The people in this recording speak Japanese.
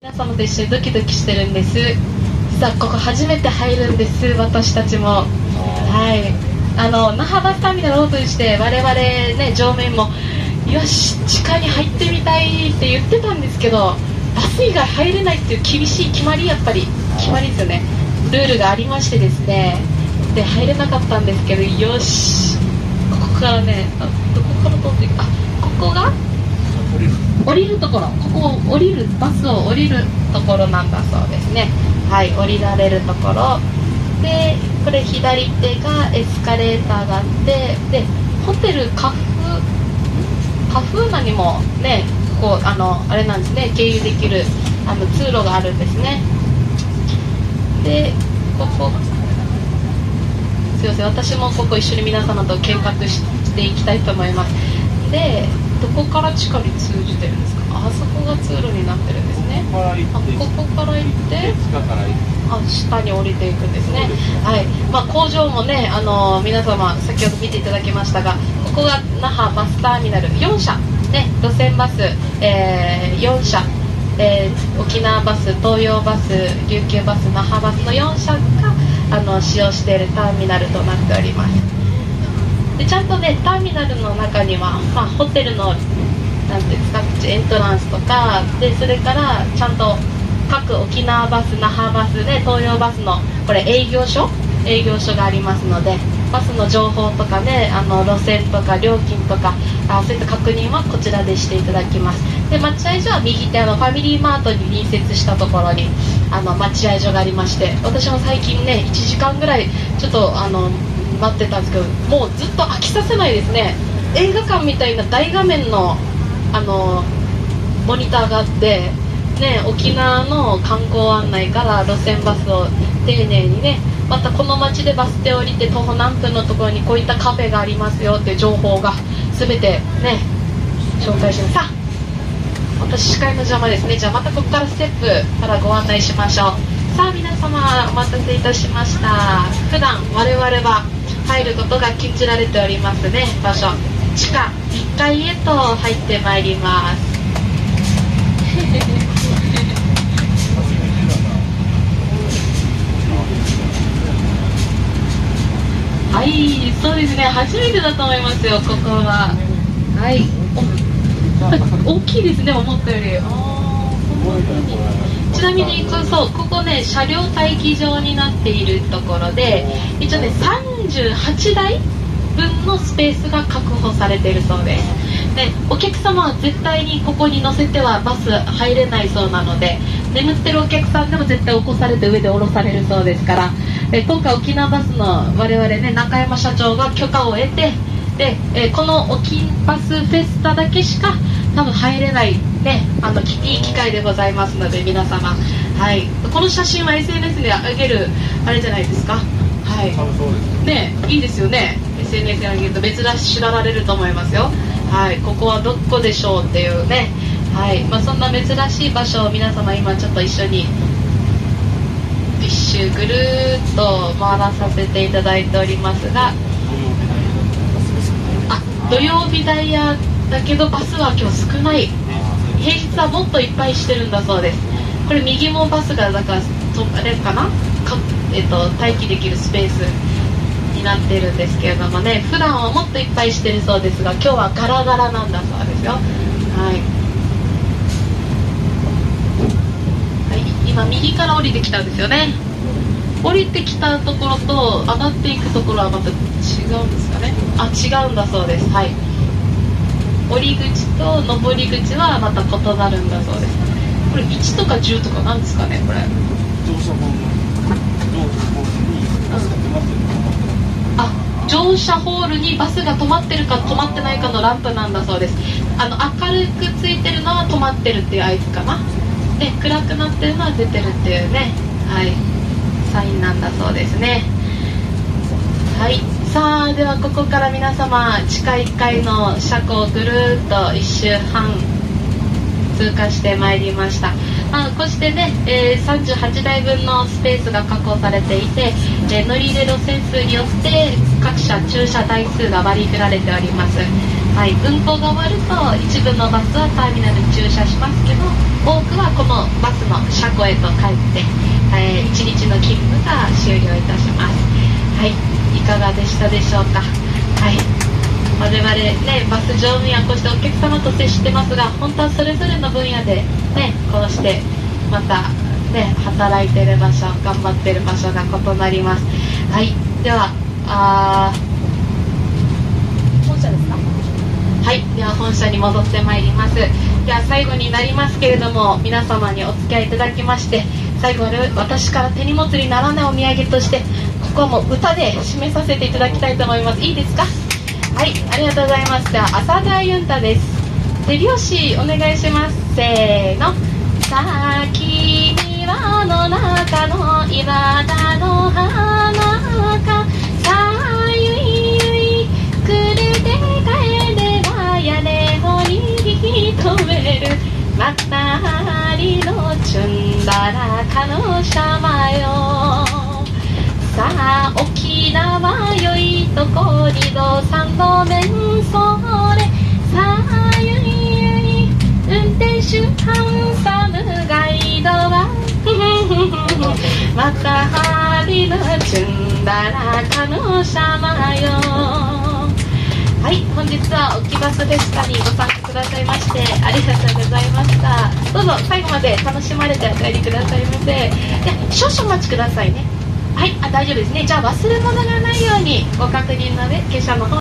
皆様と一緒にドキドキしてるんです。実はここ初めて入るんです、私たちも。はい、那覇バスターミナルオープンして我々ね、乗務員もよし地下に入ってみたいって言ってたんですけど、バス以外入れないっていう厳しい決まり、やっぱり決まりですよね、ルールがありましてですね、で入れなかったんですけど、よしここからね、どこから通っていく、ここが降りるところ、ここを降りる、バスを降りるところなんだそうですね。はい、降りられるところで、これ左手がエスカレーターがあって、でホテルカフーナにもね、こうあれなんですね、経由できる通路があるんですね。でここすいません、私もここ一緒に皆様と見学していきたいと思います。でどこから地下に通じてるんですか。あそこが通路になってるんですね。ここから行って下に降りていくんですね。はい、工場もね、皆様先ほど見ていただきましたが、ここが那覇バスターミナル4社、ね、路線バス、4社、沖縄バス、東洋バス、琉球バス、那覇バスの4社が使用しているターミナルとなっております。でちゃんとね、ターミナルの中には、ホテルのなんていうんですか、エントランスとかで、それからちゃんと各沖縄バス、那覇バスで、東洋バスのこれ営業所がありますので、バスの情報とかね、路線とか料金とかそういった確認はこちらでしていただきます。で待合所は右手ファミリーマートに隣接したところに待合所がありまして、私も最近ね1時間ぐらいちょっと待ってたんですけど、もうずっと飽きさせないですね。映画館みたいな大画面のモニターがあって、ね、沖縄の観光案内から路線バスを丁寧にね、またこの街でバス停降りて徒歩何分のところにこういったカフェがありますよっていう情報が全てね紹介してます。さあ私司会の邪魔ですね。じゃあまたここからステップからご案内しましょう。さあ皆様お待たせいたしました。普段我々は入ることが禁じられておりますね場所、地下1階へと入ってまいります。はい、そうですね、初めてだと思いますよ、ここは。はい、大きいですね、思ったより。ちなみにここね、車両待機場になっているところで、一応ね38台分のスペースが確保されているそうです。でお客様は絶対にここに乗せてはバス入れないそうなので、眠ってるお客さんでも絶対起こされて上で降ろされるそうですから、今回沖縄バスの我々ね、中山社長が許可を得て、でこの沖バスフェスタだけしか多分入れないね、いい機会でございますので皆様、はい、この写真は SNS で上げるあれじゃないですか。はいね、いいですよね、 SNS で上げると珍しく知られると思いますよ。はい、ここはどこでしょうっていうね、はい、そんな珍しい場所を皆様今ちょっと一緒に一周ぐるーっと回らさせていただいておりますが、土曜日ダイヤだけどバスは今日少ない、平日はもっといっぱいしてるんだそうです。これ右もバスがだからあれかな待機できるスペースになってるんですけれどもね、普段はもっといっぱいしてるそうですが、今日はガラガラなんだそうですよ。はい、はい、今右から降りてきたんですよね。降りてきたところと上がっていくところはまた違うんですかね。違うんだそうです。はい、降り口と上り口はまた異なるんだそうです。これ1とか10とかなんですかね、これ。乗車ホールにバスが止まってるか止まってないかのランプなんだそうです。明るくついてるのは止まってるっていう合図かな。で暗くなってるのは出てるっていうね、はい、サインなんだそうですね。はい、さあではここから皆様地下1階の車庫をぐるーっと1周半通過してまいりました。こうしてね、38台分のスペースが確保されていて、乗り入れ路線数によって各社駐車台数が割り振られております。はい、運行が終わると一部のバスはターミナルに駐車しますけど、多くはこのバスのへと帰って、一日の勤務が終了いたします。はい、いかがでしたでしょうか。はい、我々ね、バス乗務員はこうしてお客様と接してますが、本当はそれぞれの分野でね、こうしてまたね、働いてる場所、頑張ってる場所が異なります。はい、では本社ですか。はい、では本社に戻ってまいります。では最後になりますけれども、皆様にお付き合いいただきまして、最後に私から手荷物にならないお土産として、ここはもう歌で締めさせていただきたいと思います。いいですか。はい、ありがとうございます。では浅田ユンタです。手拍子お願いします。せーの。咲き庭の中の岩田の花か、さゆいゆいくれて帰れば屋根をに止めるまったりのチュンダラかのシャマよ。さあ沖縄よいとこ二度三度目それ、さあゆいゆい運転手ハンサムガイドはまたはりのチュンダラかのシャマよ。はい、本日は沖バスフェスタにご参加くださいましてありがとうございました。どうぞ最後まで楽しまれてお帰りくださいませ。で、少々お待ちくださいね。はい、大丈夫ですね。じゃあ忘れ物がないようにご確認の上、下車の方